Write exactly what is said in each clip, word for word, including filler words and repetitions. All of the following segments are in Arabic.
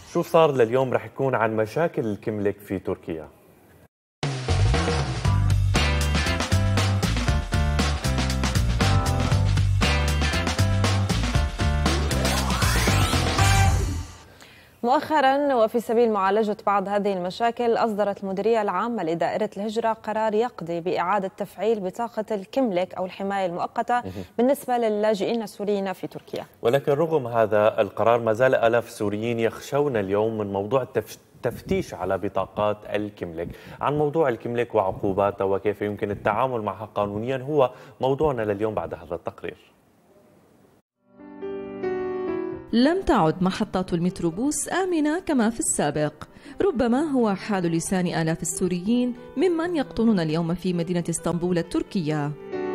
شو صار لليوم رح يكون عن مشاكل الكملك في تركيا. مؤخرا وفي سبيل معالجة بعض هذه المشاكل أصدرت المديرية العامة لدائرة الهجرة قرار يقضي بإعادة تفعيل بطاقة الكملك أو الحماية المؤقتة بالنسبة للاجئين السوريين في تركيا. ولكن رغم هذا القرار ما زال آلاف سوريين يخشون اليوم من موضوع التفتيش على بطاقات الكملك. عن موضوع الكملك وعقوباته وكيف يمكن التعامل معها قانونيا هو موضوعنا لليوم بعد هذا التقرير. لم تعد محطات المتروبوس آمنة كما في السابق، ربما هو حال لسان آلاف السوريين ممن يقطنون اليوم في مدينة اسطنبول التركية.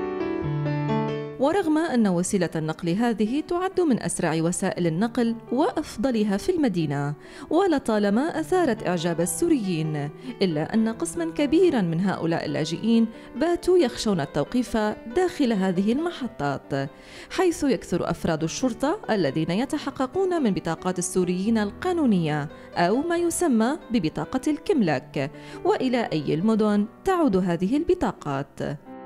ورغم أن وسيلة النقل هذه تعد من أسرع وسائل النقل وأفضلها في المدينة، ولطالما أثارت إعجاب السوريين، إلا أن قسماً كبيراً من هؤلاء اللاجئين باتوا يخشون التوقيف داخل هذه المحطات، حيث يكثر أفراد الشرطة الذين يتحققون من بطاقات السوريين القانونية أو ما يسمى ببطاقة الكملك، وإلى أي المدن تعود هذه البطاقات.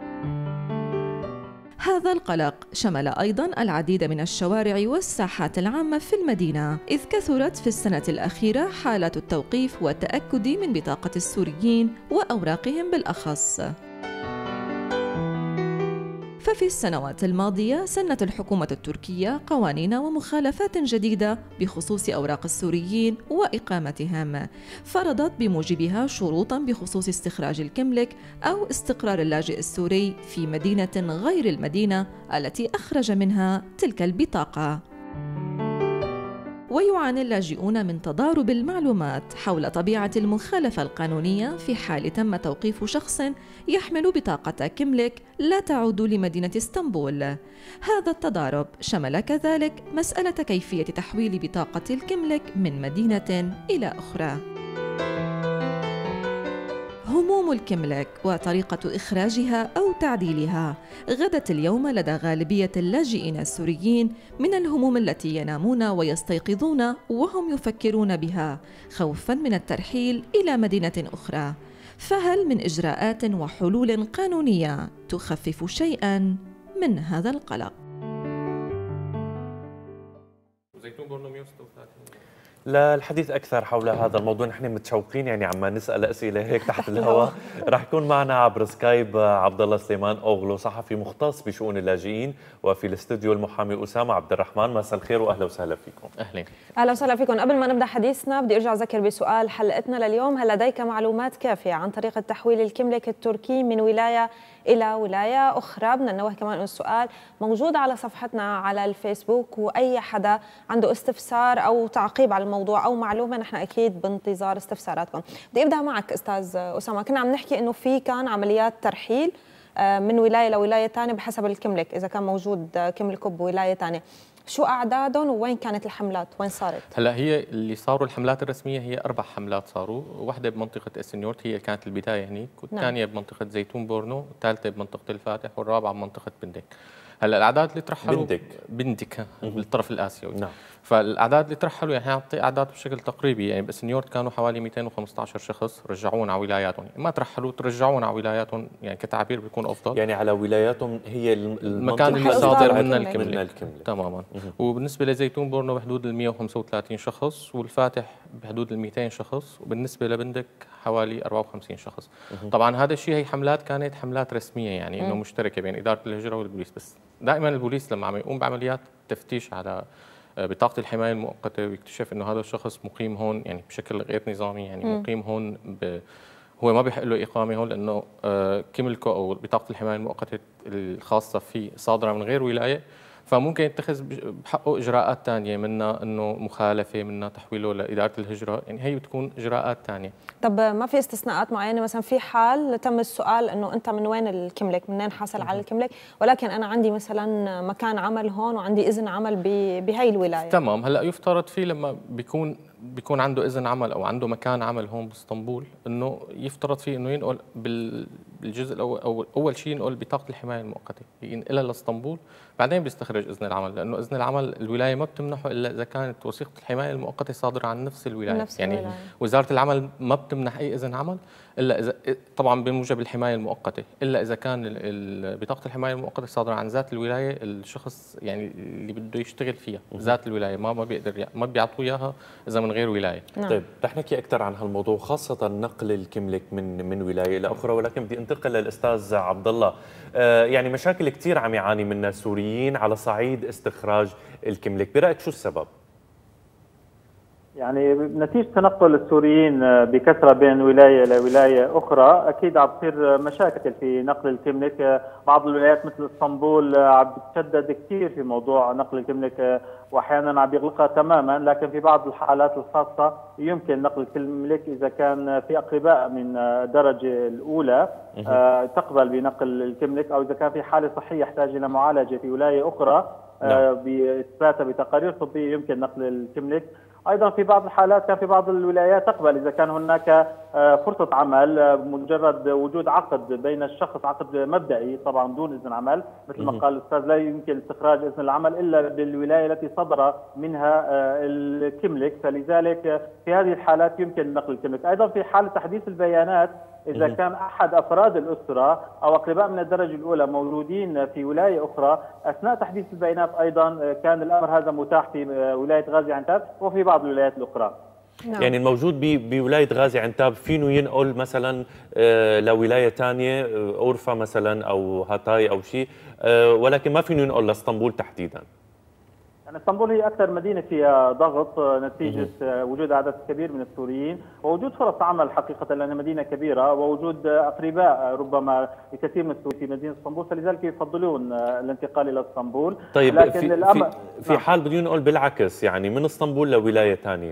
هذا القلق شمل أيضاً العديد من الشوارع والساحات العامة في المدينة، إذ كثرت في السنة الأخيرة حالات التوقيف والتأكد من بطاقة السوريين وأوراقهم بالأخص. ففي السنوات الماضية سنت الحكومة التركية قوانين ومخالفات جديدة بخصوص أوراق السوريين وإقامتهم، فرضت بموجبها شروطاً بخصوص استخراج الكملك أو استقرار اللاجئ السوري في مدينة غير المدينة التي أخرج منها تلك البطاقة. ويعاني اللاجئون من تضارب المعلومات حول طبيعة المخالفة القانونية في حال تم توقيف شخص يحمل بطاقة كملك لا تعود لمدينة اسطنبول. هذا التضارب شمل كذلك مسألة كيفية تحويل بطاقة الكملك من مدينة إلى أخرى. هموم الكملك وطريقة إخراجها أو تعديلها غدت اليوم لدى غالبية اللاجئين السوريين من الهموم التي ينامون ويستيقظون وهم يفكرون بها خوفاً من الترحيل إلى مدينة أخرى. فهل من إجراءات وحلول قانونية تخفف شيئاً من هذا القلق؟ للحديث أكثر حول هذا الموضوع نحن متشوقين يعني عما نسأل أسئلة هيك تحت الهواء. رح يكون معنا عبر سكايب عبد الله سليمان أوغلو، صحفي مختص بشؤون اللاجئين، وفي الاستوديو المحامي أسامة عبد الرحمن. مساء الخير وأهلا وسهلا فيكم. أهلا أهلا وسهلا فيكم. قبل ما نبدأ حديثنا بدي أرجع أذكر بسؤال حلقتنا لليوم: هل لديك معلومات كافية عن طريقة تحويل الكملك التركي من ولاية إلى ولاية أخرى؟ بدنا ننوه كمان أن السؤال موجود على صفحتنا على الفيسبوك، وأي حدا عنده استفسار أو تعقيب على الموضوع أو معلومة نحن أكيد بانتظار استفساراتكم. بدي أبدأ معك أستاذ أسامة. كنا عم نحكي إنه في كان عمليات ترحيل من ولاية لولاية ثانية بحسب الكملك، إذا كان موجود كملكه بولاية ثانية. شو أعدادهم وين كانت الحملات؟ وين صارت؟ هلا هي اللي صاروا الحملات الرسمية هي أربع حملات صاروا، واحدة بمنطقة اسنيورت هي كانت البداية هنيك، والثانية نعم. بمنطقة زيتون بورنو، والثالثة بمنطقة الفاتح، والرابعة بمنطقة بندك. هلا الأعداد اللي ترحلوا بندك بندك بالطرف الآسيوي. نعم. فالأعداد اللي ترحلوا يعني نعطي أعداد بشكل تقريبي، يعني باسنيورت كانوا حوالي مئتين وخمسة عشر شخص رجعون على ولاياتهم، يعني ما ترحلوا ترجعون على ولاياتهم، يعني كتعبير بيكون أفضل. يعني على ولاياتهم هي المكان اللي صادر من الكملك. تماما. وبالنسبة لزيتون بورنو بحدود ال مئة وخمسة وثلاثين شخص، والفاتح بحدود ال مئتين شخص، وبالنسبة لبندك حوالي أربعة وخمسين شخص. طبعا هذا الشيء هي حملات كانت حملات رسمية، يعني انه مشتركة بين إدارة الهجرة والبوليس. بس دائما البوليس لما عم يقوم بعمليات تفتيش على بطاقة الحماية المؤقتة ويكتشف انه هذا الشخص مقيم هون يعني بشكل غير نظامي، يعني م. مقيم هون ب... هو ما بيحق له إقامة هون لأنه كملكه أو بطاقة الحماية المؤقتة الخاصة فيه صادرة من غير ولاية، فممكن يتخذ بحقه إجراءات ثانية، منها أنه مخالفة، منها تحويله لإدارة الهجرة، يعني هي بتكون إجراءات ثانية. طب ما في استثناءات معينة؟ مثلا في حال تم السؤال أنه أنت من وين الكملك، منين حصل على الكملك، ولكن أنا عندي مثلا مكان عمل هون وعندي إذن عمل بهي الولاية. تمام. هلا يفترض فيه لما بيكون بيكون عنده إذن عمل أو عنده مكان عمل هون باسطنبول، إنه يفترض فيه إنه ينقل بال الجزء الاول اول اول شيء ينقل بطاقه الحمايه المؤقته ينقلها لاسطنبول، بعدين بيستخرج اذن العمل، لانه اذن العمل الولايه ما بتمنحه الا اذا كانت وثيقه الحمايه المؤقته صادره عن نفس الولايه. نفس يعني الولاية. وزاره العمل ما بتمنح اي اذن عمل الا اذا طبعا بموجب الحمايه المؤقته، الا اذا كان بطاقه الحمايه المؤقته صادره عن ذات الولايه الشخص يعني اللي بده يشتغل فيها ذات الولايه، ما ما بيقدر ما بيعطوه اياها اذا من غير ولايه. نعم. طيب رح نحكي اكثر عن هالموضوع، خاصه نقل الكملك من من ولايه الى اخرى، ولكن بدي انتقل للاستاذ عبد الله. آه يعني مشاكل كثير عم يعاني منها السوريين على صعيد استخراج الكملك، برايك شو السبب؟ يعني نتيجة تنقل السوريين بكثرة بين ولاية إلى ولاية أخرى أكيد عم تصير مشاكل في نقل الكملك. بعض الولايات مثل اسطنبول عم بتشدد كثير في موضوع نقل الكملك، وأحيانا عم يغلقها تماما، لكن في بعض الحالات الخاصة يمكن نقل الكملك إذا كان في أقرباء من الدرجة الأولى تقبل بنقل الكملك، أو إذا كان في حالة صحية يحتاج إلى معالجة في ولاية أخرى بإثباتها بتقارير طبية يمكن نقل الكملك. ايضا في بعض الحالات كان في بعض الولايات تقبل اذا كان هناك فرصه عمل، مجرد وجود عقد بين الشخص، عقد مبدئي طبعا دون اذن عمل، مثل ما قال الاستاذ لا يمكن استخراج اذن العمل الا بالولايه التي صدر منها الكملك، فلذلك في هذه الحالات يمكن نقل الكملك. ايضا في حاله تحديث البيانات إذا كان أحد أفراد الأسرة أو أقرباء من الدرجة الأولى موجودين في ولاية أخرى أثناء تحديث البيانات، أيضا كان الأمر هذا متاح في ولاية غازي عنتاب وفي بعض الولايات الأخرى. نعم. يعني الموجود بولاية غازي عنتاب فينه ينقل مثلا لولاية ثانية أورفا مثلا أو هاتاي أو شيء، ولكن ما فينه ينقل لاسطنبول تحديدا. يعني اسطنبول هي أكثر مدينة فيها ضغط نتيجة وجود عدد كبير من السوريين ووجود فرص عمل حقيقة، لأنها مدينة كبيرة ووجود أقرباء ربما لكثير من السوريين في مدينة اسطنبول، فلذلك يفضلون الانتقال إلى اسطنبول. طيب لكن في, الأمر في, في حال بدون نقول بالعكس، يعني من اسطنبول لولاية ثانية،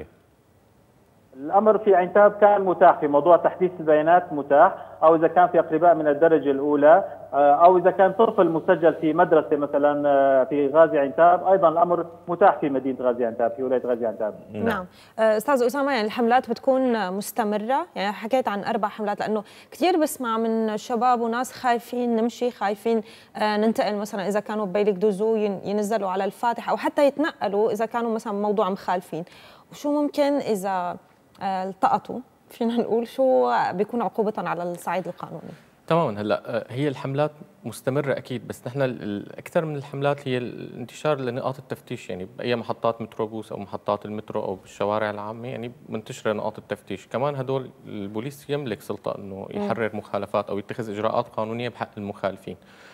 الأمر في عنتاب كان متاح في موضوع تحديث البيانات متاح، أو إذا كان في أقرباء من الدرجة الأولى، أو إذا كان طفل مسجل في مدرسة مثلا في غازي عنتاب، أيضا الأمر متاح في مدينة غازي عنتاب في ولاية غازي عنتاب. نعم. أستاذ أسامة، يعني الحملات بتكون مستمرة، يعني حكيت عن أربع حملات، لأنه كثير بسمع من شباب وناس خايفين نمشي، خايفين ننتقل مثلا إذا كانوا ببيلك دوزو ينزلوا على الفاتح، أو حتى يتنقلوا إذا كانوا مثلا موضوع مخالفين. وشو ممكن إذا التقطوا، فينا نقول شو بيكون عقوبة على الصعيد القانوني؟ تماما. هلا هي الحملات مستمره اكيد، بس نحن الاكثر من الحملات هي الانتشار لنقاط التفتيش، يعني باي محطات متروبوس او محطات المترو او بالشوارع العامه، يعني منتشره نقاط التفتيش. كمان هدول البوليس يملك سلطه انه يحرر مخالفات او يتخذ اجراءات قانونيه بحق المخالفين.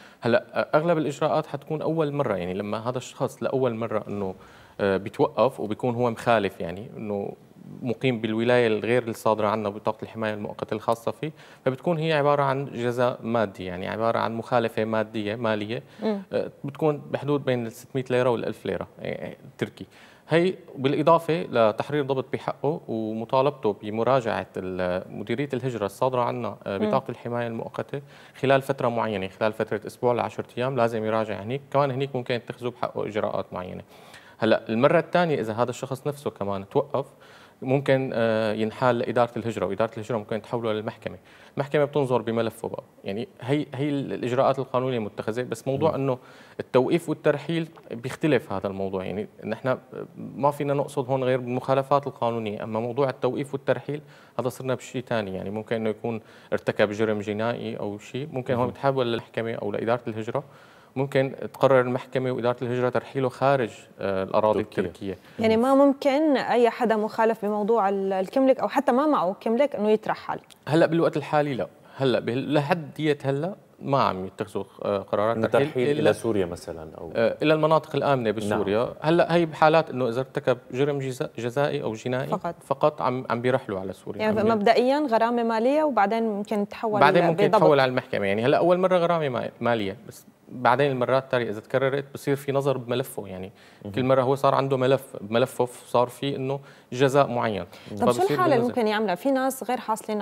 هلا اغلب الاجراءات حتكون اول مره، يعني لما هذا الشخص لاول مره انه بيتوقف وبيكون هو مخالف، يعني انه مقيم بالولايه الغير الصادره عنه بطاقه الحمايه المؤقته الخاصه فيه، فبتكون هي عباره عن جزاء مادي، يعني عباره عن مخالفه ماديه ماليه م. بتكون بحدود بين ال ستمئة ليره وال ألف ليره تركي. هي بالاضافه لتحرير ضبط بحقه ومطالبته بمراجعه مديريه الهجره الصادره عنه بطاقه الحمايه المؤقته خلال فتره معينه، خلال فتره اسبوع ل عشرة ايام لازم يراجع هنيك، كمان هنيك ممكن يتخذوا بحقه اجراءات معينه. هلا المره الثانيه اذا هذا الشخص نفسه كمان توقف ممكن ينحال لإدارة الهجرة، وإدارة الهجرة ممكن تحوله للمحكمة، المحكمة بتنظر بملفه بقى، يعني هي هي الإجراءات القانونية المتخذة. بس موضوع إنه التوقيف والترحيل بيختلف هذا الموضوع، يعني نحن ما فينا نقصد هون غير بالمخالفات القانونية، أما موضوع التوقيف والترحيل هذا صرنا بشيء ثاني، يعني ممكن إنه يكون ارتكب جرم جنائي أو شيء، ممكن هون بتحول للمحكمة أو لإدارة الهجرة، ممكن تقرر المحكمة وإدارة الهجرة ترحيله خارج الأراضي التركية. يعني ما ممكن أي حدا مخالف بموضوع الكملك أو حتى ما معه كملك إنه يترحل؟ هلا بالوقت الحالي لا، هلا لحد ديت هلا ما عم يتخذوا قرارات ترحيل, ترحيل إلى سوريا مثلا أو إلى المناطق الآمنة بسوريا. نعم. هلا هي بحالات إنه إذا ارتكب جرم جزائي أو جنائي فقط فقط عم عم بيرحلوا على سوريا، يعني مبدئيا غرامة مالية وبعدين ممكن تحول بعدين ممكن تحول على المحكمة. يعني هلا أول مرة غرامة مالية، بس بعدين المرات التالية إذا تكررت بصير في نظر بملفه، يعني كل مرة هو صار عنده ملف بملفه صار في إنه جزاء معين. طب شو الحالة اللي ممكن يعملها؟ في ناس غير حاصلين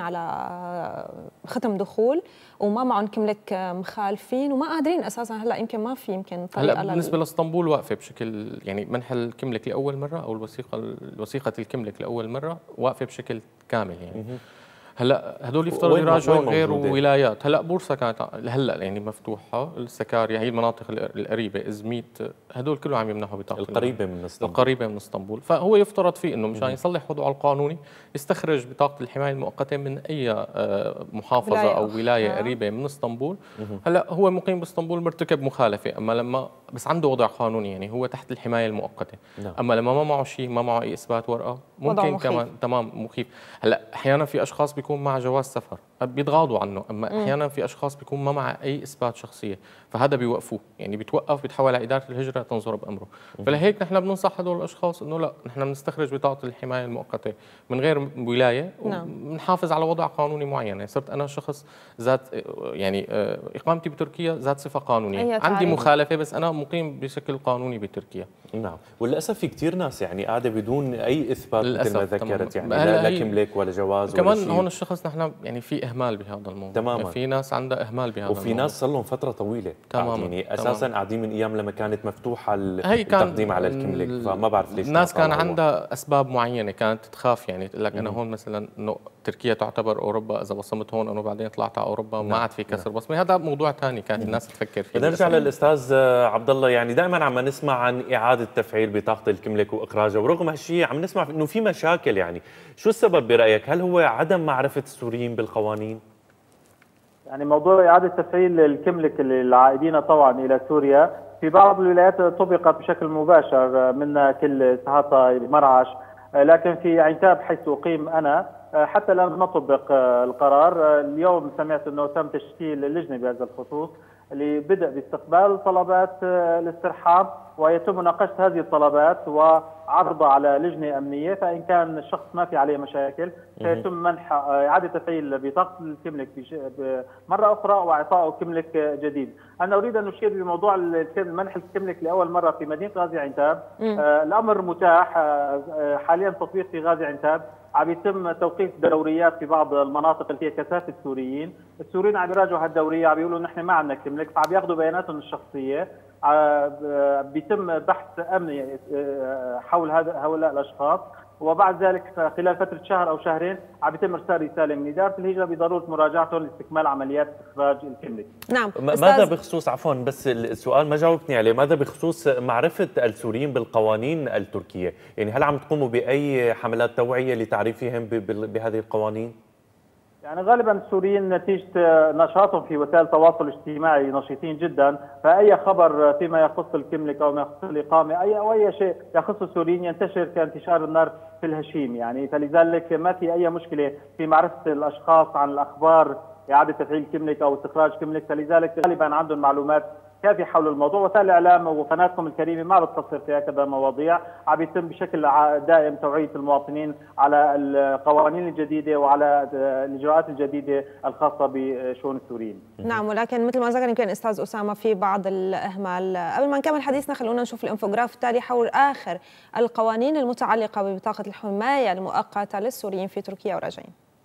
على ختم دخول وما معهم كملك مخالفين وما قادرين أساسا، هلا يمكن ما في يمكن طريقة. هلا بالنسبة لاسطنبول واقفة بشكل، يعني منح الكملك لأول مرة أو الوثيقة الوثيقة الكملك لأول مرة واقفة بشكل كامل يعني. هلا هدول يفترضوا يراجعوا غير موجودة؟ ولايات. هلا بورصه كانت هلا يعني مفتوحه، السكاريا هي المناطق القريبه، ازميت، هدول كلهم عم يمنحوا بطاقه القريبه من اسطنبول القريبه من اسطنبول. فهو يفترض فيه انه مشان يصلح وضعه القانوني يستخرج بطاقه الحمايه المؤقته من اي محافظه ولاية او ولايه أخرى قريبه من اسطنبول. هلا هو مقيم باسطنبول مرتكب مخالفه، اما لما بس عنده وضع قانوني يعني هو تحت الحمايه المؤقته. نعم. اما لما ما معه شيء، ما معه اي اثبات ورقه، ممكن كمان تمام مخيف. هلا احيانا في اشخاص بيكون مع جواز سفر بيتغاضوا عنه، اما م. احيانا في اشخاص بيكون ما مع اي اثبات شخصيه، فهذا بيوقفوه، يعني بيتوقف، بيتحول على اداره الهجره تنظر بامره. م. فلهيك نحن بننصح هدول الاشخاص انه لا، نحن بنستخرج بطاقه الحمايه المؤقته من غير ولايه، وبنحافظ على وضع قانوني معين. يعني صرت انا شخص ذات يعني اقامتي بتركيا ذات صفه قانونيه، عندي مخالفه بس انا مقيم بشكل قانوني بتركيا. نعم، وللاسف في كثير ناس يعني قاعده بدون اي اثبات مثل ما ذكرت، يعني لا, لا كملك ولا جواز كمان ولا شيء. هون الشخص نحن يعني في اهمال بهذا الموضوع تماما. في ناس عندها اهمال بهذا وفي الموضوع، ناس صار لهم فتره طويله تماما يعني اساسا تماما. قاعدين من ايام لما كانت مفتوحه التقديم كان على الكملك، فما بعرف ليش الناس كان عندها اسباب معينه، كانت تخاف يعني تقول لك انا هون مثلا انه تركيا تعتبر اوروبا، اذا بصمت هون انه بعدين طلعت على اوروبا ما عاد في كسر بصمه. هذا موضوع ثاني كانت الناس تفكر فيه. بدنا نرجع للاستاذ عبد الله، يعني دائما عم نسمع عن اعاده تفعيل بطاقه الكملك واخراجها، ورغم هالشيء عم نسمع انه في مشاكل. يعني شو السبب برايك؟ هل هو عدم معرفه السوريين بالقوانين؟ يعني موضوع اعاده تفعيل الكملك للعائدين طبعا الى سوريا في بعض الولايات طبقت بشكل مباشر، منها كل سهاطه مرعش، لكن في عنتاب حيث اقيم انا حتى الان ما طبق القرار. اليوم سمعت انه تم تشكيل لجنه بهذا الخصوص لبدء باستقبال طلبات الاسترحام، ويتم مناقشه هذه الطلبات وعرضها على لجنه امنيه، فان كان الشخص ما في عليه مشاكل سيتم منح اعاده تفعيل بطاقه الكملك مره اخرى واعطائه كملك جديد. انا اريد ان اشير بموضوع منح الكملك لاول مره في مدينه غازي عنتاب. آه الامر متاح آه حاليا تطبيق في غازي عنتاب، عم يتم توقيف دوريات في بعض المناطق اللي فيها كثافه سوريين، السوريين عم يراجعوا هالدوريه، عم بيقولوا نحن ما عندنا كملك، فعم ياخذوا بياناتهم الشخصيه. بيتم بحث امني حول هؤلاء الاشخاص، وبعد ذلك خلال فتره شهر او شهرين عم يتم ارسال رساله من اداره الهجره بضروره مراجعتهم لاستكمال عمليات اخراج الكملك. نعم. ماذا بخصوص عفوا بس السؤال ما جاوبتني عليه، ماذا بخصوص معرفه السوريين بالقوانين التركيه؟ يعني هل عم تقوموا باي حملات توعيه لتعريفهم بهذه القوانين؟ يعني غالبا السوريين نتيجه نشاطهم في وسائل التواصل الاجتماعي نشيطين جدا، فاي خبر فيما يخص الكملك او ما يخص الاقامه اي او اي شيء يخص السوريين ينتشر كانتشار النار في الهشيم، يعني فلذلك ما في اي مشكله في معرفه الاشخاص عن الاخبار اعاده تفعيل كملك او استخراج كملك، فلذلك غالبا عندهم معلومات كافي حول الموضوع. وسائل الاعلام وقناتكم الكريمه ما بتقصر في هكذا مواضيع، عم يتم بشكل دائم توعيه المواطنين على القوانين الجديده وعلى الاجراءات الجديده الخاصه بشؤون السوريين. نعم، ولكن مثل ما ذكر يمكن استاذ اسامه في بعض الاهمال. قبل ما نكمل حديثنا خلونا نشوف الانفوجراف التالي حول اخر القوانين المتعلقه ببطاقه الحمايه المؤقته للسوريين في تركيا وراجعين.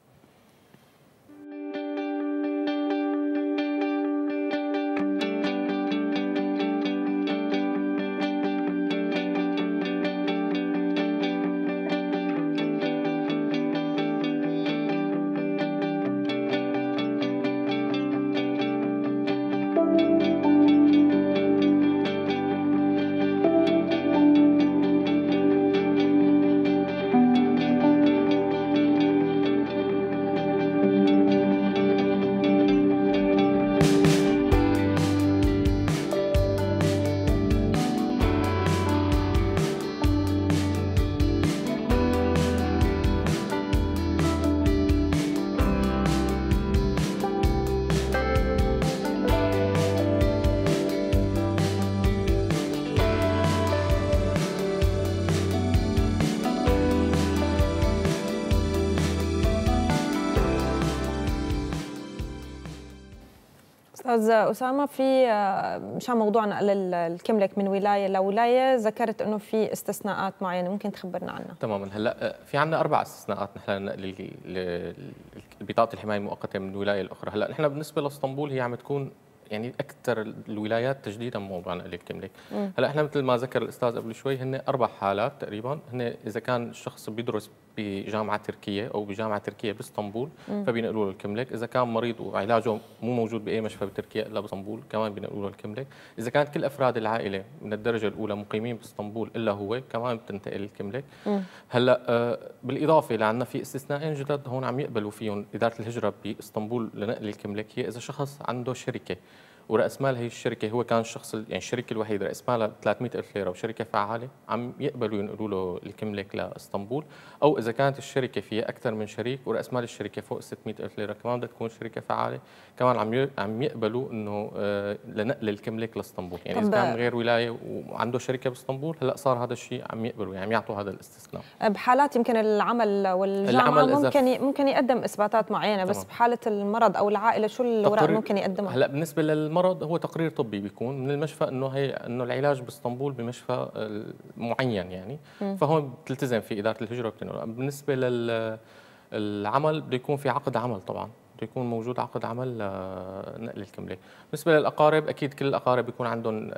أستاذ أسامة، في مشان موضوع نقل الكملك من ولاية لولاية ذكرت أنه في استثناءات معينة، ممكن تخبرنا عنها؟ تماما. هلا في عندنا أربع استثناءات نحن لنقل بطاقة الحماية المؤقتة من ولاية لأخرى. هلا نحن بالنسبة لاسطنبول هي عم تكون يعني اكثر الولايات تجديدا موضوع نقل الكملك. هلا احنا مثل ما ذكر الاستاذ قبل شوي هن اربع حالات تقريبا، هن اذا كان الشخص بيدرس بجامعه تركيه او بجامعه تركيه باسطنبول فبينقلوا له الكملك، اذا كان مريض وعلاجه مو موجود باي مشفى بتركيا الا باسطنبول كمان بينقلوا له الكملك، اذا كانت كل افراد العائله من الدرجه الاولى مقيمين باسطنبول الا هو كمان بتنتقل الكملك. هلا آه بالاضافه لعنا في استثناءين جدد هون عم يقبلوا فيهم اداره الهجره باسطنبول لنقل الكملك، هي اذا شخص عنده شركه وراس مال هي الشركه هو كان الشخص يعني الشركه الوحيده راس مالها ثلاثمئة ألف ليره وشركه فعاله عم يقبلوا ينقلوا له الكملك لاسطنبول، او اذا كانت الشركه فيها اكثر من شريك وراس مال الشركه فوق ستمئة ألف ليره كمان بدها تكون شركه فعاله، كمان عم عم يقبلوا انه آه لنقل الكملك لاسطنبول، يعني اذا كان غير ولايه وعنده شركه باسطنبول هلا صار هذا الشيء عم يقبلوا يعني عم يعطوا هذا الاستثناء. بحالات يمكن العمل والجامعه العمل ممكن ممكن يقدم اثباتات معينه، بس طبعا. بحاله المرض او العائله شو الاوراق ممكن يقدمها؟ هلا بالنسبه للمرض هو تقرير طبي بيكون من المشفى انه هي انه العلاج باسطنبول بمشفى معين يعني، فهون بتلتزم في اداره الهجره وبتنقل. بالنسبه للعمل بده يكون في عقد عمل، طبعا بده يكون موجود عقد عمل لنقل الكمله. بالنسبه للاقارب اكيد كل الاقارب بيكون عندهم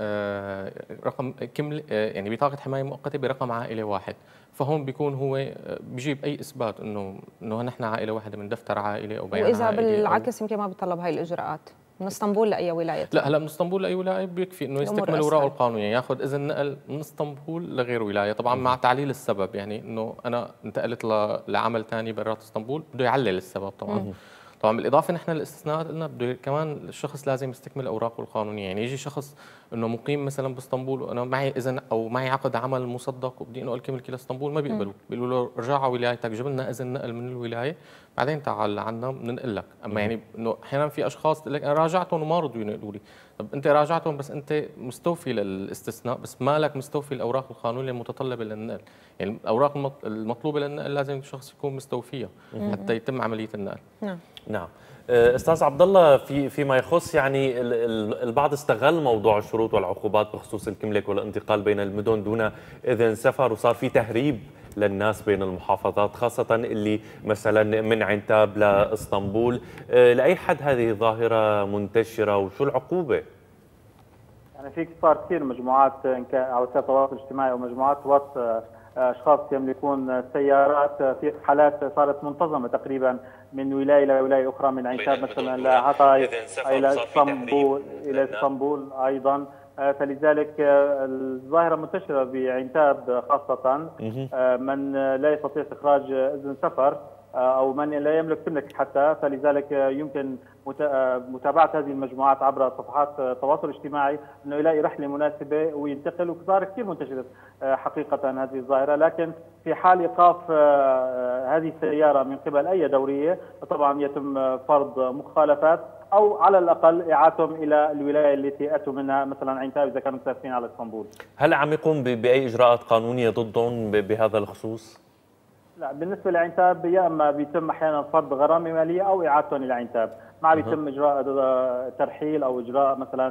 رقم كمل يعني بطاقه حمايه مؤقته برقم عائله واحد، فهون بيكون هو بيجيب اي اثبات انه انه نحن عائله واحده من دفتر عائله او بيان واذا عائلي. بالعكس يمكن ما بيطلب هاي الاجراءات من اسطنبول لاي ولايه؟ لا هلا من اسطنبول لاي ولايه بيكفي انه يستكمل اوراقه القانونيه، ياخذ اذن نقل من اسطنبول لغير ولايه، طبعا مع تعليل السبب، يعني انه انا انتقلت لعمل ثاني برات اسطنبول بده يعلل السبب طبعا. مم. طبعا بالاضافه نحن الاستثناءات قلنا بده كمان الشخص لازم يستكمل اوراقه القانونيه، يعني يجي شخص انه مقيم مثلا باسطنبول وانا معي اذن او معي عقد عمل مصدق وبدي انقل كملكي لاسطنبول ما بيقبلوا، بيقولوا له ارجع على ولايتك جيب لنا اذن نقل من الولايه بعدين تعال عنا بننقل لك، اما يعني انه احيانا في اشخاص تقول لك انا راجعتهم وما رضوا ينقلوا لي، طب انت راجعتهم بس انت مستوفي للاستثناء بس مالك مستوفي الاوراق القانونيه المتطلبه للنقل، يعني الاوراق المطلوبه للنقل لازم الشخص يكون مستوفيها حتى يتم عمليه النقل. نعم. نعم. استاذ عبد الله، في فيما يخص يعني البعض استغل موضوع الشروط والعقوبات بخصوص الكملك والانتقال بين المدن دون اذن سفر، وصار في تهريب للناس بين المحافظات خاصة اللي مثلا من عنتاب لاسطنبول، لأي حد هذه الظاهرة منتشرة وشو العقوبة؟ يعني في صار كثير مجموعات ان كان على وسائل التواصل الاجتماعي او مجموعات واتس اشخاص يملكون سيارات في حالات صارت منتظمه تقريبا من ولايه الى ولايه اخرى، من عنتاب مثلا لعطاي الى اسطنبول الى اسطنبول ايضا، فلذلك الظاهره منتشره بعنتاب خاصه، من لا يستطيع استخراج اذن سفر او من لا يملك كملك حتى، فلذلك يمكن متابعه هذه المجموعات عبر صفحات التواصل الاجتماعي انه يلاقي رحله مناسبه وينتقل، وصار كثير منتشره حقيقه هذه الظاهره، لكن في حال ايقاف هذه السياره من قبل اي دوريه طبعا يتم فرض مخالفات او على الاقل اعادتهم الى الولايه التي اتوا منها، مثلا عنتاب اذا كانوا مسافرين على اسطنبول. هل عم يقوم باي اجراءات قانونيه ضدهم بهذا الخصوص؟ لا، بالنسبه لعنتاب يا اما بيتم احيانا فرض غرامه ماليه او اعادتهم الى عنتاب، ما بيتم اجراء ترحيل او اجراء مثلا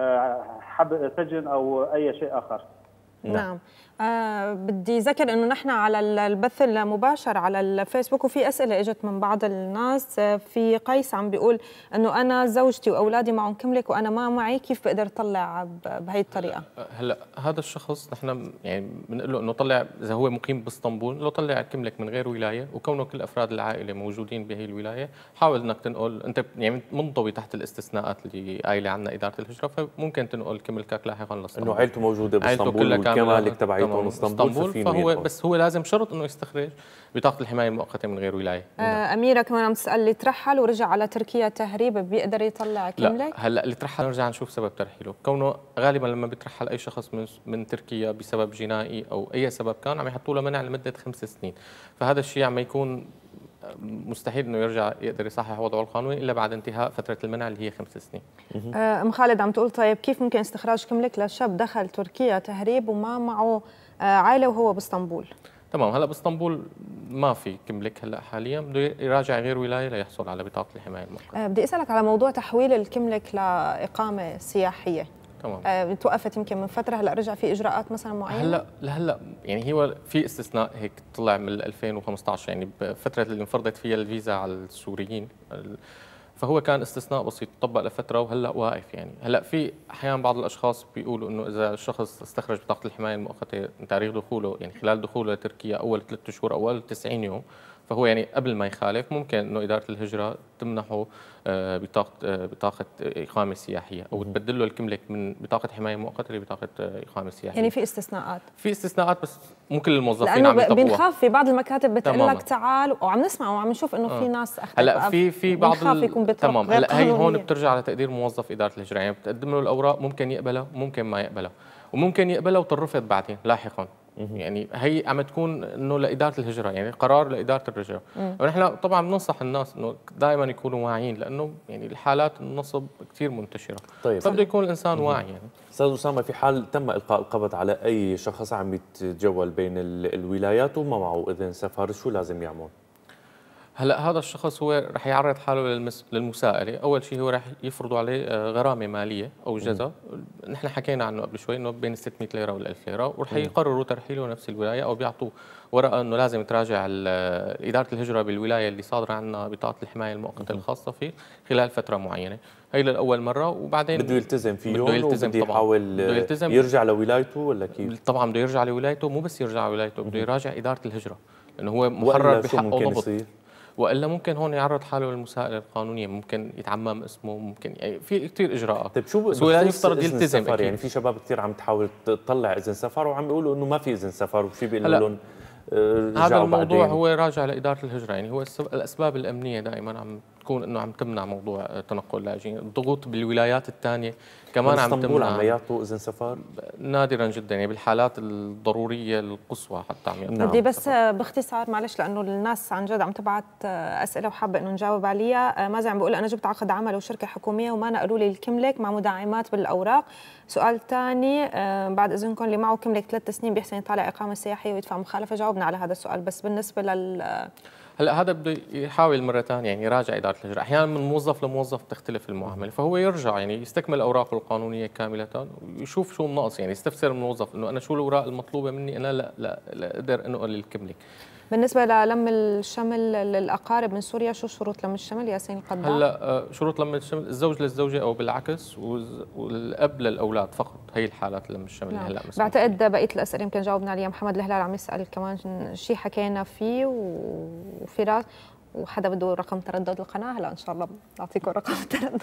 حبس سجن او اي شيء اخر. نعم. آه بدي ذكر انه نحن على البث المباشر على الفيسبوك وفي اسئله اجت من بعض الناس. في قيس عم بيقول انه انا زوجتي واولادي معهم كملك وانا ما معي، كيف بقدر اطلع بهي الطريقه؟ هلا هذا الشخص نحن يعني بنقول له انه طلع اذا هو مقيم باسطنبول لو طلع كملك من غير ولايه وكونه كل افراد العائله موجودين بهي الولايه، حاول انك تنقل انت يعني منضوي تحت الاستثناءات اللي قايله عنا اداره الهجره، فممكن تنقل كملكك لاحقا لاسطنبول، انه عائلته موجوده باسطنبول والكمالك تبعيته اسطنبول، فهو بس هو لازم شرط انه يستخرج بطاقه الحمايه المؤقته من غير ولايه. آه اميره كمان عم تسال اللي ترحل ورجع على تركيا تهريب بيقدر يطلع كملك؟ لا هلا اللي ترحل نرجع نشوف سبب ترحيله، كونه غالبا لما بيترحل اي شخص من من تركيا بسبب جنائي او اي سبب كان عم يحطوا له منع لمده خمس سنين، فهذا الشيء عم يكون مستحيل انه يرجع يقدر يصحح وضعه القانوني الا بعد انتهاء فتره المنع اللي هي خمس سنين. ام خالد عم تقول طيب كيف ممكن استخراج كملك لشاب دخل تركيا تهريب وما معه عائله وهو باسطنبول؟ تمام، هلا باسطنبول ما في كملك هلا حاليا، بده يراجع غير ولايه ليحصل على بطاقه الحمايه المؤقته. بدي اسالك على موضوع تحويل الكملك لاقامه سياحيه. تمام. آه توقفت يمكن من فتره، هلا رجع في اجراءات مثلا معينه؟ هلا لهلا يعني هو في استثناء هيك طلع من ألفين وخمسة عشر، يعني بفتره اللي انفرضت فيها الفيزا على السوريين، فهو كان استثناء بسيط طبق لفتره وهلا واقف. يعني هلا في احيانا بعض الاشخاص بيقولوا انه اذا الشخص استخرج بطاقه الحمايه المؤقته من تاريخ دخوله، يعني خلال دخوله لتركيا اول ثلاث شهور او اول تسعين يوم، فهو يعني قبل ما يخالف ممكن انه اداره الهجره تمنحه بطاقه بطاقه اقامه سياحيه او تبدل له الكملك من بطاقه حمايه مؤقته لبطاقه اقامه سياحيه. يعني في استثناءات؟ في استثناءات بس مو كل الموظفين لأنه عم يطبقوها. بنخاف في بعض المكاتب بتقول لك تعال، وعم نسمع وعم نشوف انه آه. في ناس اخذت هلا في في بعض بنخاف يكون بطرق تمام. هلا هي هون بترجع لتقدير موظف اداره الهجره، يعني بتقدم له الاوراق ممكن يقبلها ممكن ما يقبلها، وممكن يقبلها وترفض بعدين لاحقا. يعني هي عم تكون انه لاداره الهجره، يعني قرار لاداره الهجره. ونحن طبعا بننصح الناس انه دائما يكونوا واعيين، لانه يعني الحالات النصب كثير منتشره. طيب فبده يكون الانسان مم. واعي. يعني استاذ اسامه، في حال تم القاء القبض على اي شخص عم يتجول بين الولايات وما معه اذن سفر، شو لازم يعمل؟ هلا هذا الشخص هو رح يعرض حاله للمس... للمساءله. اول شيء هو رح يفرضوا عليه غرامه ماليه او جزاء، نحن حكينا عنه قبل شوي انه بين ستمئة ليره وال ألف ليره، ورح يقرروا ترحيله نفس الولايه او بيعطوا ورقه انه لازم تراجع اداره الهجره بالولايه اللي صادره عنا بطاقه الحمايه المؤقته الخاصه فيه خلال فتره معينه. هي للاول مره، وبعدين بده يلتزم فيهم، بده يلتزم وبده يحاول يلتزم يرجع لولايته ولا كيف؟ طبعا بده يرجع لولايته، مو بس يرجع لولايته، بده يراجع اداره الهجره لانه هو محرر بحقه ضبط. والا ممكن هون يعرض حاله للمساءله القانونيه، ممكن يتعمم اسمه، ممكن يعني في كثير اجراءات. طيب شو بس هو لازم يفترض يلتزم. يعني في شباب كثير عم تحاول تطلع اذن سفر وعم بيقولوا انه ما في اذن سفر، وشي بيقولوا لهم هذا الموضوع بعدين. هو راجع لاداره الهجره، يعني هو الاسباب الامنيه دائما عم تكون انه عم تمنع موضوع تنقل اللاجئين. الضغوط بالولايات الثانيه كمان عم تمنع. عم يعطوا اذن سفر نادرا جدا، يعني بالحالات الضروريه القصوى حتى عم يعطوا. بدي بس باختصار معلش، لانه الناس عن جد عم تبعت اسئله وحابه انه نجاوب عليها. مازن عم بقول انا جبت عقد عمل وشركه حكوميه وما نقلوا لي الكملك مع مدعمات بالاوراق. سؤال ثاني، بعد اذنكم اللي معه كملك ثلاث سنين بيحسن يطالع اقامه سياحيه ويدفع مخالفه؟ جاوبنا على هذا السؤال. بس بالنسبه لل هلا هذا بده يحاول مره ثانيه، يعني يراجع اداره الهجره. احيانا من موظف لموظف تختلف المعامله، فهو يرجع يعني يستكمل اوراقه القانونيه كامله ويشوف شو النقص، يعني يستفسر من الموظف انه انا شو الاوراق المطلوبه مني، انا لا لا, لا اقدر انقل الكملك. بالنسبه للم الشمل للاقارب من سوريا، شو شروط لم الشمل ياسين القدام؟ هلا شروط لم الشمل الزوج للزوجه او بالعكس، والاب للاولاد فقط، هي الحالات لم الشمل اللي هلا مسموح. بعتقد بقيه الاسئله يمكن جاوبنا عليها. محمد الهلال عم يسال كمان شيء حكينا فيه، وفراس وحدا بده رقم تردد القناه، هلا ان شاء الله نعطيكم رقم التردد.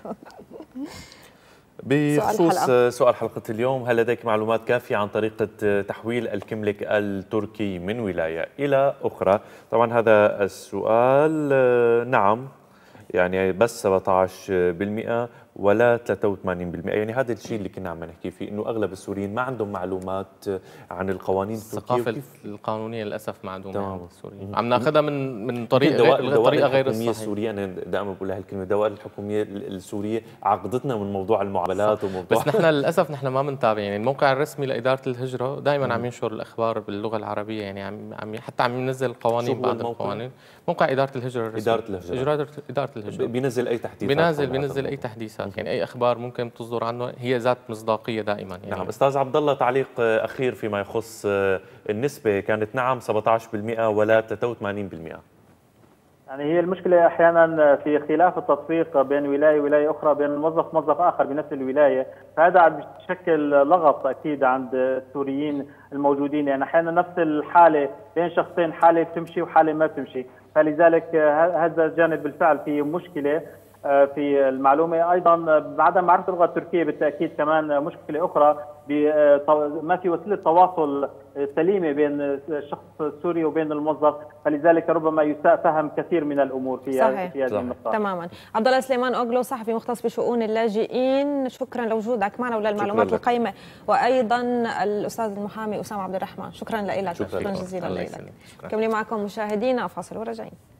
بخصوص سؤال حلقة اليوم، هل لديك معلومات كافية عن طريقة تحويل الكملك التركي من ولاية إلى أخرى؟ طبعا هذا السؤال نعم، يعني بس سبعة عشر بالمئة ولا ثلاثة وثمانين بالمئة. يعني هذا الشيء اللي كنا عم نحكي فيه، انه اغلب السوريين ما عندهم معلومات عن القوانين التركيه. الثقافه القانونيه للاسف ما عندهم عند السوريين، عم ناخذها من من طريقه طريقه غير الصحيحه. السوريه انا دائما بقول لها الكلمه، الدوائر الحكوميه السوريه عقدتنا من موضوع المعاملات وموضوع بس نحن للاسف نحن ما بنتابع. يعني الموقع الرسمي لاداره الهجره دائما عم ينشر الاخبار باللغه العربيه، يعني عم عم حتى عم ينزل قوانين بعض القوانين. موقع اداره الهجره الرسمي، اداره الهجره اداره الهجره بينزل اي تحديثات، بينزل بينزل اي تحديثات، يعني اي اخبار ممكن تصدر عنه هي ذات مصداقيه دائما. يعني نعم. استاذ عبد الله، تعليق اخير فيما يخص النسبه، كانت نعم سبعة عشر بالمئة ولا ثلاثة وثمانين بالمئة. يعني هي المشكله احيانا في خلاف التطبيق بين ولايه وولايه اخرى، بين موظف موظف اخر بنفس الولايه، فهذا عم بيشكل لغط اكيد عند السوريين الموجودين. يعني احيانا نفس الحاله بين شخصين، حاله بتمشي وحاله ما بتمشي، فلذلك هذا الجانب بالفعل في مشكله في المعلومه. ايضا بعدم معرفه اللغه التركيه بالتاكيد كمان مشكله اخرى، ما في وسيله تواصل سليمه بين الشخص السوري وبين الموظف، فلذلك ربما يساء فهم كثير من الامور في صحيح. في هذه النقطه. تماما. عبد الله سليمان اوغلو، صحفي مختص بشؤون اللاجئين، شكرا لوجودك معنا وللمعلومات القيمه، وايضا الاستاذ المحامي اسامه عبد الرحمن، شكرا لك. شكرا, شكرا جزيلا لك. كملي معكم مشاهدينا، فاصل وراجعين.